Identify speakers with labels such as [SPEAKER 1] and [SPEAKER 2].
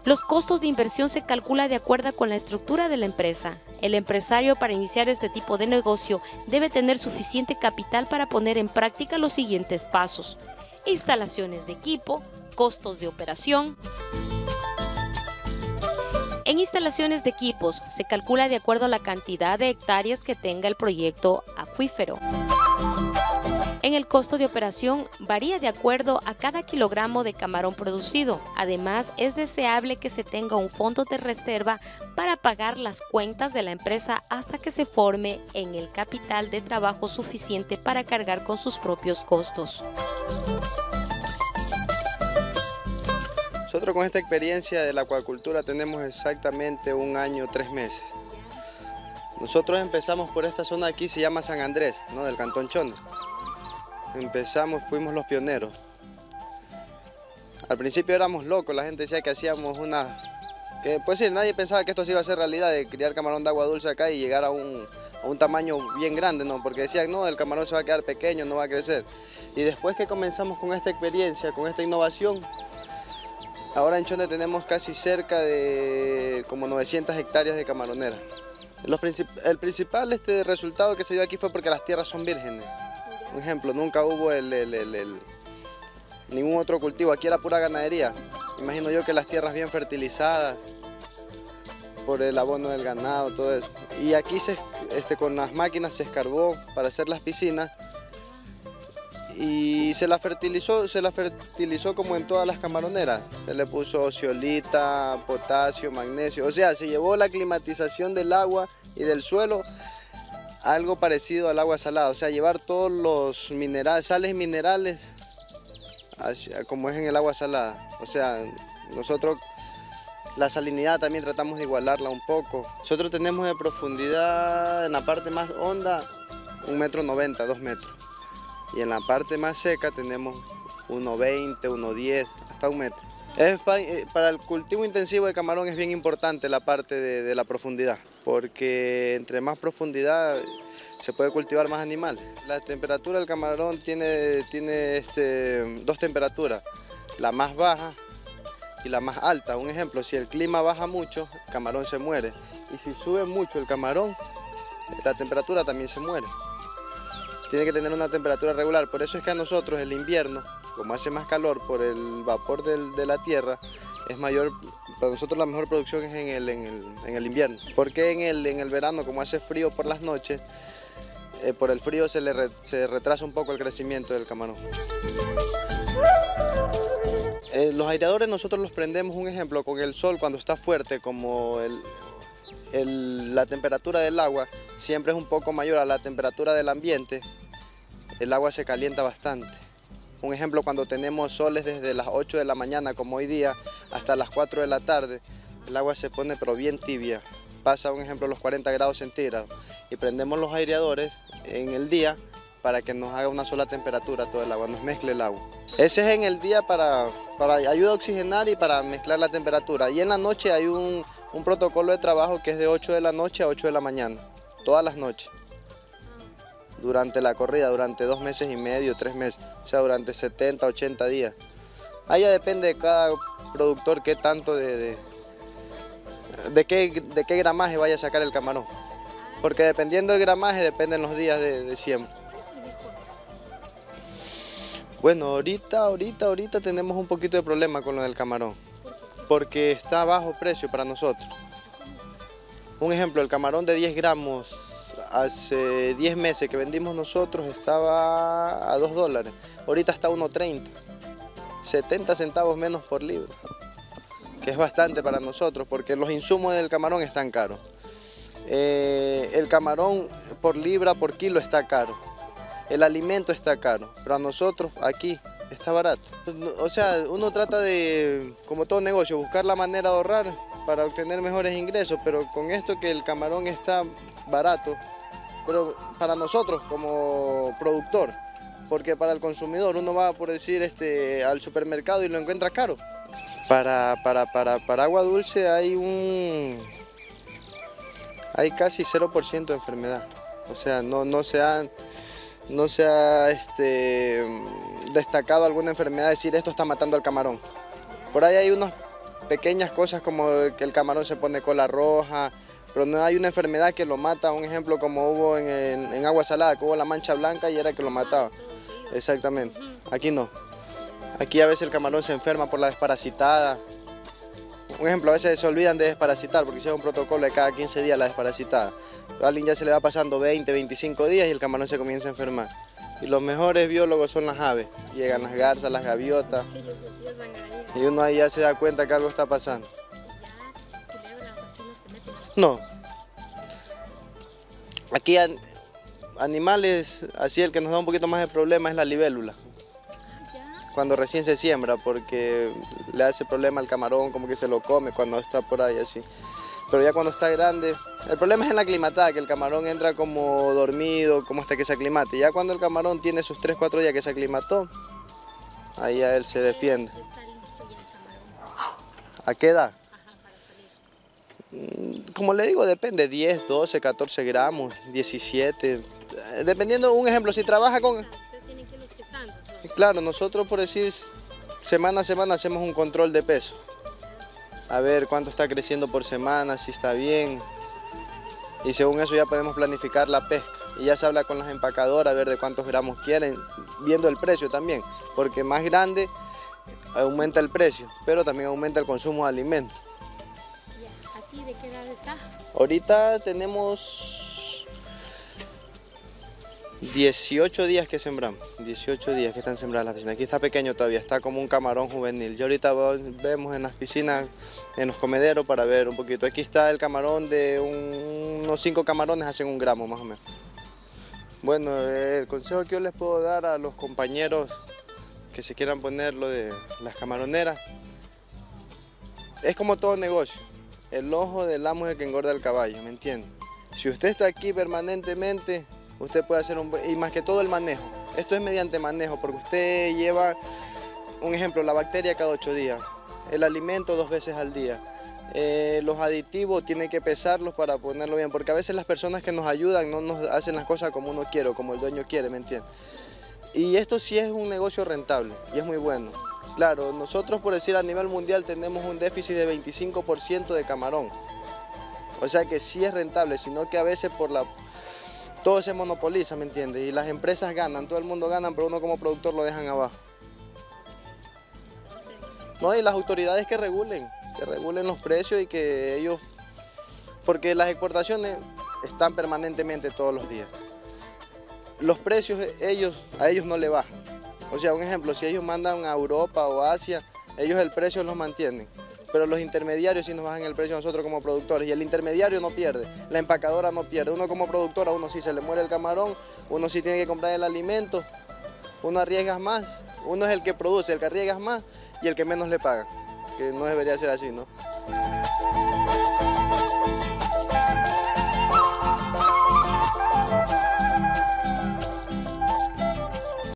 [SPEAKER 1] Los costos de inversión se calculan de acuerdo con la estructura de la empresa. El empresario para iniciar este tipo de negocio debe tener suficiente capital para poner en práctica los siguientes pasos: instalaciones de equipo, costos de operación. En instalaciones de equipos se calcula de acuerdo a la cantidad de hectáreas que tenga el proyecto acuífero. En el costo de operación varía de acuerdo a cada kilogramo de camarón producido. Además, es deseable que se tenga un fondo de reserva para pagar las cuentas de la empresa hasta que se forme en el capital de trabajo suficiente para cargar con sus propios costos.
[SPEAKER 2] Nosotros con esta experiencia de la acuacultura tenemos exactamente 1 año, 3 meses. Nosotros empezamos por esta zona aquí, se llama San Andrés, ¿no?, del Cantón Chona. Empezamos, fuimos los pioneros. Al principio éramos locos, la gente decía que hacíamos pues sí, nadie pensaba que esto se iba a hacer realidad, de criar camarón de agua dulce acá y llegar a un tamaño bien grande, ¿no? Porque decían, no, el camarón se va a quedar pequeño, no va a crecer. Y después que comenzamos con esta experiencia, con esta innovación, ahora en Chone tenemos casi cerca de como 900 hectáreas de camaronera. El principal resultado que se dio aquí fue porque las tierras son vírgenes. Por ejemplo, nunca hubo ningún otro cultivo, aquí era pura ganadería. Imagino yo que las tierras bien fertilizadas por el abono del ganado, todo eso. Y aquí con las máquinas se escarbó para hacer las piscinas y se la fertilizó como en todas las camaroneras. Se le puso zeolita, potasio, magnesio, o sea, se llevó la climatización del agua y del suelo algo parecido al agua salada, o sea, llevar todos los minerales, sales y minerales como es en el agua salada. O sea, nosotros la salinidad también tratamos de igualarla un poco. Nosotros tenemos de profundidad en la parte más honda 1,90 m, 2 metros. Y en la parte más seca tenemos 1,20 m, 1,10 m, hasta 1 metro. Para el cultivo intensivo de camarón es bien importante la parte de la profundidad, porque entre más profundidad se puede cultivar más animales. La temperatura del camarón tiene 2 temperaturas, la más baja y la más alta. Un ejemplo, si el clima baja mucho, el camarón se muere, y si sube mucho el camarón, la temperatura también se muere. Tiene que tener una temperatura regular, por eso es que a nosotros el invierno, como hace más calor por el vapor de la tierra, es mayor. Para nosotros la mejor producción es en el invierno, porque en el verano, como hace frío por las noches, por el frío se retrasa un poco el crecimiento del camarón. Los aireadores nosotros los prendemos, un ejemplo, con el sol cuando está fuerte, como la temperatura del agua siempre es un poco mayor a la temperatura del ambiente, el agua se calienta bastante. Un ejemplo, cuando tenemos soles desde las 8 de la mañana, como hoy día, hasta las 4 de la tarde, el agua se pone pero bien tibia, pasa, un ejemplo, los 40 grados centígrados, y prendemos los aireadores en el día para que nos haga una sola temperatura todo el agua, nos mezcle el agua. Ese es en el día para ayuda a oxigenar y para mezclar la temperatura. Y en la noche hay un protocolo de trabajo que es de 8 de la noche a 8 de la mañana, todas las noches, durante la corrida, durante 2 meses y medio, 3 meses, o sea, durante 70, 80 días. Ahí ya depende de cada productor qué tanto de qué gramaje vaya a sacar el camarón, porque dependiendo del gramaje dependen los días de siembra. Bueno, ahorita tenemos un poquito de problema con lo del camarón, porque está a bajo precio para nosotros. Un ejemplo, el camarón de 10 gramos, hace 10 meses que vendimos nosotros estaba a $2, ahorita está a 1,30, 70 centavos menos por libra, que es bastante para nosotros, porque los insumos del camarón están caros. El camarón por libra, por kilo está caro. El alimento está caro, pero a nosotros aquí está barato. O sea, uno trata de, como todo negocio, buscar la manera de ahorrar para obtener mejores ingresos, pero con esto que el camarón está barato, pero para nosotros como productor, porque para el consumidor uno va, por decir, al supermercado y lo encuentra caro. Para agua dulce hay casi 0% de enfermedad, o sea, no se ha destacado alguna enfermedad, decir esto está matando al camarón. Por ahí hay unos pequeñas cosas como que el camarón se pone cola roja, pero no hay una enfermedad que lo mata, un ejemplo como hubo en agua salada, que hubo la mancha blanca y era que lo mataba. Exactamente, aquí no. Aquí a veces el camarón se enferma por la desparasitada. Un ejemplo, a veces se olvidan de desparasitar porque hicieron un protocolo de cada 15 días la desparasitada. Pero a alguien ya se le va pasando 20, 25 días y el camarón se comienza a enfermar. Y los mejores biólogos son las aves. Llegan las garzas, las gaviotas. Y uno ahí ya se da cuenta que algo está pasando. No. Aquí animales, así el que nos da un poquito más de problema es la libélula. Cuando recién se siembra, porque le hace problema al camarón, como que se lo come cuando está por ahí así. Pero ya cuando está grande, el problema es en la aclimatada, que el camarón entra como dormido, como hasta que se aclimate. Ya cuando el camarón tiene sus 3, 4 días que se aclimató, ahí ya él se defiende. ¿A qué edad? Como le digo, depende, 10, 12, 14 gramos, 17, dependiendo, un ejemplo, si trabaja con... Claro, nosotros por decir, semana a semana hacemos un control de peso. A ver cuánto está creciendo por semana, si está bien. Y según eso ya podemos planificar la pesca. Y ya se habla con las empacadoras a ver de cuántos gramos quieren, viendo el precio también. Porque más grande aumenta el precio, pero también aumenta el consumo de alimentos.
[SPEAKER 1] ¿Aquí de qué edad está?
[SPEAKER 2] Ahorita tenemos 18 días que sembramos, 18 días que están sembradas las piscinas. Aquí está pequeño todavía, está como un camarón juvenil. Yo ahorita vemos en las piscinas, en los comederos para ver un poquito. Aquí está el camarón de unos 5 camarones hacen 1 gramo más o menos. Bueno, el consejo que yo les puedo dar a los compañeros que se quieran poner lo de las camaroneras, es como todo negocio. El ojo del amo es el que engorda el caballo, ¿me entiende? Si usted está aquí permanentemente, usted puede hacer y más que todo el manejo. Esto es mediante manejo, porque usted lleva, un ejemplo, la bacteria cada 8 días, el alimento 2 veces al día. Los aditivos tiene que pesarlos para ponerlo bien, porque a veces las personas que nos ayudan no nos hacen las cosas como uno quiere o como el dueño quiere, ¿me entiende? Y esto sí es un negocio rentable y es muy bueno. Claro, nosotros por decir a nivel mundial tenemos un déficit de 25% de camarón. O sea que sí es rentable, sino que a veces todo se monopoliza, ¿me entiendes? Y las empresas ganan, todo el mundo gana, pero uno como productor lo dejan abajo. No, y las autoridades que regulen los precios y que ellos... Porque las exportaciones están permanentemente todos los días. Los precios a ellos no le bajan. O sea, un ejemplo, si ellos mandan a Europa o Asia, ellos el precio los mantienen. Pero los intermediarios sí nos bajan el precio a nosotros como productores y el intermediario no pierde, la empacadora no pierde. Uno como productor, a uno sí se le muere el camarón, uno sí tiene que comprar el alimento, uno arriesga más, uno es el que produce, el que arriesga más y el que menos le paga, que no debería ser así, ¿no?